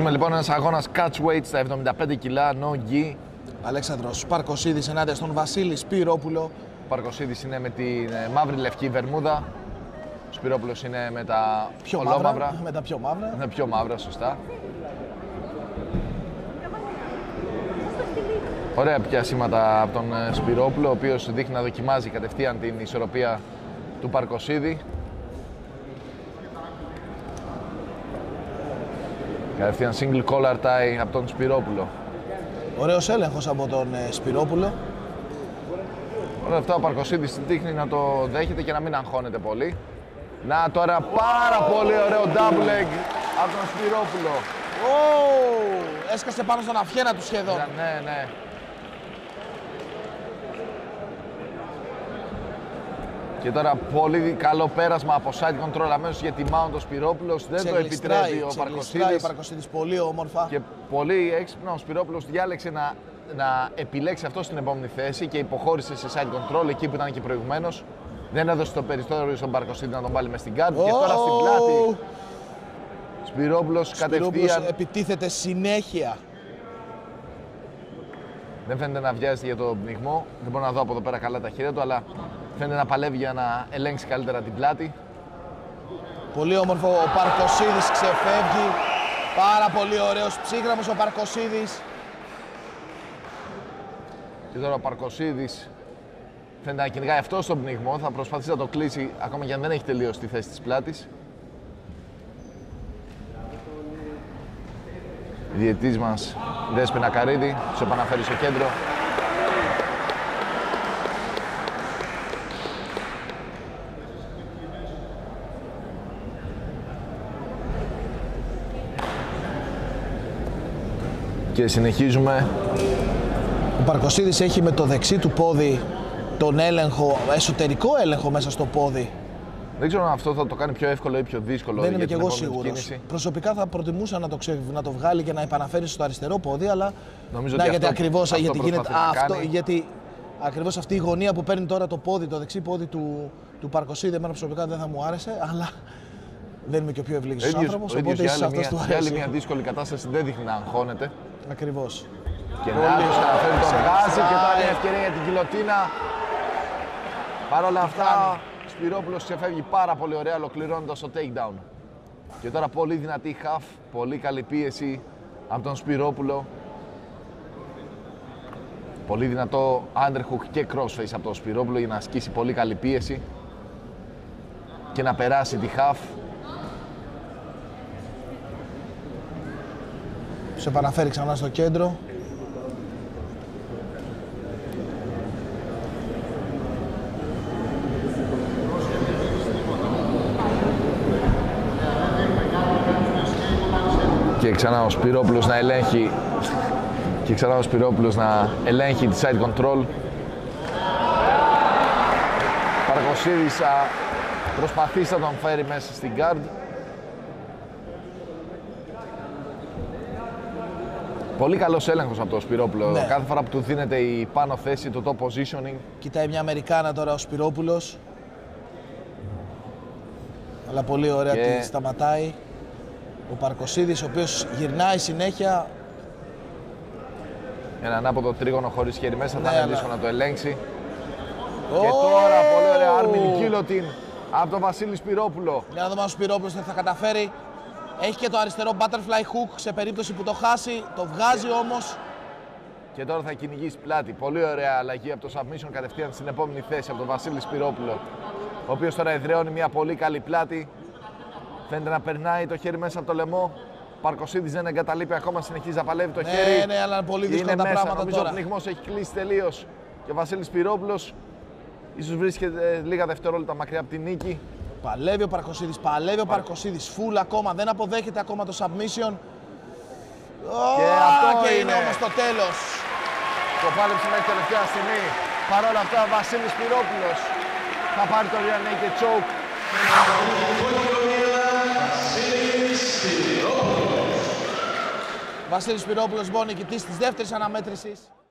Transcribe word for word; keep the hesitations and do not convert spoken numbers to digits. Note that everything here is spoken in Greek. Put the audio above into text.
Συνεχίζουμε λοιπόν ένας αγώνας catch weight στα εβδομήντα πέντε κιλά, no gi. Αλέξανδρος Παρκοσίδης ενάντια στον Βασίλη Σπυρόπουλο. Ο Παρκοσίδης είναι με τη μαύρη λευκή βερμούδα. Ο Σπυρόπουλος είναι με τα πιο ολόμαυρα. Μαύρα, με τα πιο μαύρα. Είναι πιο μαύρα, σωστά. Ωραία πιάσματα από τον Σπυρόπουλο, ο οποίος δείχνει να δοκιμάζει κατευθείαν την ισορροπία του Παρκοσίδη. Κατευθείαν single collar tie από τον Σπυρόπουλο. Ωραίος έλεγχος από τον Σπυρόπουλο. Όλα αυτά ο Παρκοσίδης δείχνει να το δέχεται και να μην αγχώνεται πολύ. Να τώρα πάρα πολύ ωραίο double leg από τον Σπυρόπουλο. Oh, έσκασε πάνω στον αυχένα του σχεδόν. Ναι, ναι. Και τώρα πολύ καλό πέρασμα από side control αμέσως για τη mount ο Σπυρόπουλος. Δεν το επιτρέπει ο Παρκοσίδης. Ο Παρκοσίδης πολύ όμορφα. Και πολύ έξυπνα ο Σπυρόπουλος διάλεξε να, να επιλέξει αυτό στην επόμενη θέση και υποχώρησε σε side control εκεί που ήταν και προηγουμένως. Δεν έδωσε το περιθώριο στον Παρκοσίδη να τον βάλει μες στην guard. Oh! Και τώρα στην πλάτη. Σπυρόπουλος κατευθείαν. Επιτίθεται συνέχεια. Δεν φαίνεται να βιάζεται για το πνιγμό. Δεν μπορώ να δω από εδώ πέρα καλά τα χέρια του, αλλά φαίνεται να παλεύει για να ελέγξει καλύτερα την πλάτη. Πολύ όμορφο. Ο Παρκοσίδης ξεφεύγει. Πάρα πολύ ωραίος, ψύχραμος ο Παρκοσίδης. Και τώρα ο Παρκοσίδης φαίνεται να κυνηγάει αυτό στον πνιγμό. Θα προσπαθήσει να το κλείσει ακόμα και αν δεν έχει τελειώσει τη θέση της πλάτης. Η διαιτητής μας, Δέσποινα Καρίδη, τους επαναφέρει στο κέντρο. Και συνεχίζουμε. Ο Παρκοσίδης έχει με το δεξί του πόδι τον έλεγχο, εσωτερικό έλεγχο μέσα στο πόδι. Δεν ξέρω αν αυτό θα το κάνει πιο εύκολο ή πιο δύσκολο. Δεν είμαι και εγώ σίγουρος. Προσωπικά θα προτιμούσα να το, ξε... να το βγάλει και να επαναφέρει στο αριστερό πόδι, αλλά νομίζω να, ότι γιατί αυτό, ακριβώς αυτό γιατί γίνεται αυτό, κάνει. γιατί ακριβώς αυτή η γωνία που παίρνει τώρα το πόδι, το δεξί πόδι του, του Παρκοσίδη, εμένα προσωπικά δεν θα μου άρεσε, αλλά δεν είμαι και ο πιο ευλίγητος άνθρωπος, οπότε ίσως αυτός του αρέσει. Για άλλη μια δύσκολη κατάσταση δεν δείχνει να αγχώνεται. Ακριβώς. Και να καταφέρει το βγάζει και τώρα είναι ευκαιρία για την κιλοτίνα. Παρ' όλα αυτά, ο Σπυρόπουλος ξεφεύγει πάρα πολύ ωραία, ολοκληρώνοντας το takedown. Και τώρα πολύ δυνατή half, πολύ καλή πίεση από τον Σπυρόπουλο. Πολύ δυνατό underhook και crossface από τον Σπυρόπουλο για να ασκήσει πολύ καλή πίεση και να περάσει τη half. Σε επαναφέρει ξανά στο κέντρο. Και ξανά ο Σπυρόπουλος να ελέγχει και ξανά ο Σπυρόπουλος να ελέγχει τη side control. Παρκοσίδης θα προσπαθήσει να τον φέρει μέσα στην guard. Πολύ καλός έλεγχος από τον Σπυρόπουλο. Ναι. Κάθε φορά που του δίνεται η πάνω θέση, το top positioning. Κοιτάει μια Αμερικάνα τώρα ο Σπυρόπουλος. Αλλά πολύ ωραία και τη σταματάει. Ο Παρκοσίδης, ο οποίος γυρνάει συνέχεια. Ένα ανάποδο τρίγωνο χωρίς χέρι μέσα, ναι, θα είναι αλλά... δύσκολο να το ελέγξει. Oh! Και τώρα πολύ ωραία άρμινη κίλοτιν από τον Βασίλη Σπυρόπουλο. Για να δούμε αν ο Σπυρόπουλος θα καταφέρει. Έχει και το αριστερό butterfly hook σε περίπτωση που το χάσει, το βγάζει όμως. Και τώρα θα κυνηγήσει πλάτη. Πολύ ωραία αλλαγή από το submission κατευθείαν στην επόμενη θέση από τον Βασίλη Σπυρόπουλο. Ο οποίος τώρα εδραιώνει μια πολύ καλή πλάτη. Φαίνεται να περνάει το χέρι μέσα από το λαιμό. Ο Παρκοσίδης δεν εγκαταλείπει ακόμα, συνεχίζει να παλεύει το ναι, χέρι. Ναι, ναι, αλλά πολύ δύσκολα είναι τα μέσα. πράγματα Νομίζω τώρα. ο πνιγμός έχει κλείσει τελείως. Και ο Βασίλης Σπυρόπουλος ίσως βρίσκεται λίγα δευτερόλεπτα μακριά από τη νίκη. Παλεύει ο Παρκοσίδης, παλεύει ο Παρκοσίδης. Φουλ ακόμα, δεν αποδέχεται ακόμα το submission. Και oh, αυτό και είναι, είναι όμως το τέλος. Το πάλεψε μέχρι τελευταία στιγμή. Παρ' όλα αυτά, ο Βασίλης Σπυρόπουλος θα πάρει το rear naked choke. Βασίλης Σπυρόπουλος, λοιπόν, νικητής της δεύτερης αναμέτρησης.